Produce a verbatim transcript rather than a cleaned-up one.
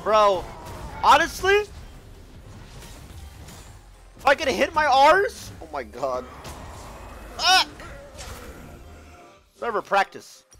Bro, honestly, if I could hit my R's, oh my god. Ah! Never practice.